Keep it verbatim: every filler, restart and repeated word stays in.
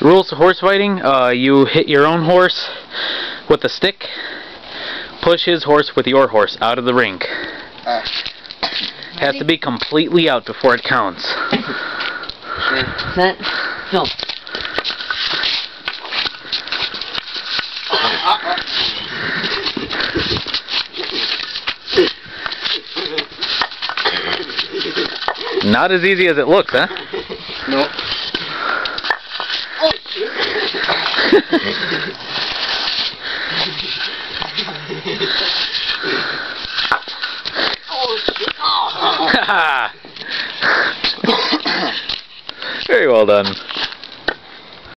Rules of horse fighting, uh, you hit your own horse with a stick, push his horse with your horse out of the ring. Uh, Has to be completely out before it counts. Sure. Set. Go. Not as easy as it looks, huh? Nope. Oh, shit. Oh, shit. Oh. Very well done.